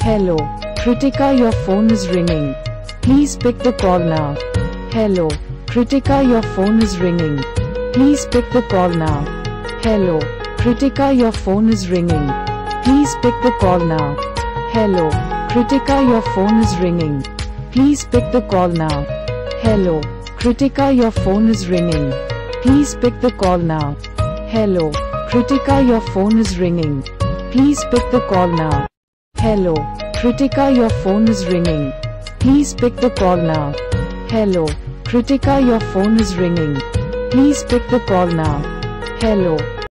Hello, Kritika, your phone is ringing. Please pick the call now. Hello, Kritika, your phone is ringing. Please pick the call now. Hello, Kritika, your phone is ringing. Please pick the call now. Hello, Kritika, your phone is ringing. Please pick the call now. Hello, Kritika, your phone is ringing. Please pick the call now. Hello, Kritika, your phone is ringing. Please pick the call now. Hello, Kritika, your phone is ringing. Please pick the call now. Hello, Kritika, your phone is ringing. Please pick the call now. Hello,